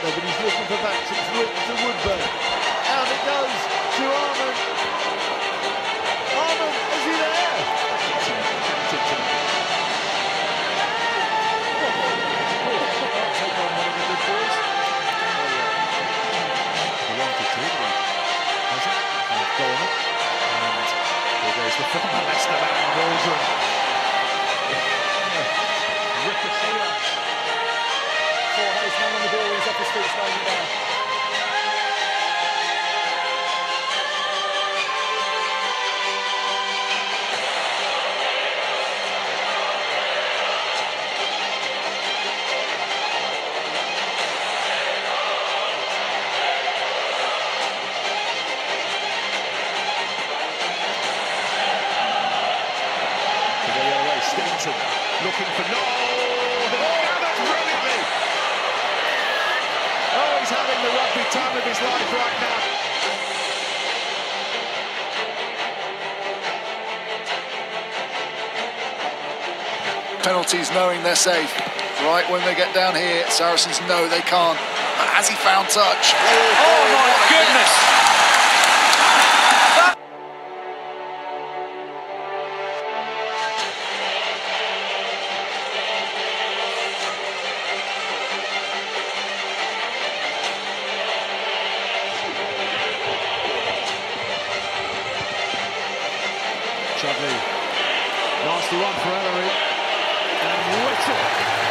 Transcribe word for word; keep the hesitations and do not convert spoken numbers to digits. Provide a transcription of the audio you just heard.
there, but he's looking for backs. It's Whitten to Woodburn. Out it goes to Armand. Armand, is he there? Take on one of the good boys. He wanted to, but he hasn't. He's gone it. And here goes the former Leicester man, Waldron. Ricochet. Four Harris man on the ball, he's off his feet, slowing it down. Stenton looking for no. Oh, that's brilliantly. Oh, he's having the rugby time of his life right now. Penalties knowing they're safe. Right when they get down here, Saracens know they can't. But has he found touch? Oh, oh my goodness! Chudley, nasty one for Ellery, and Whitten.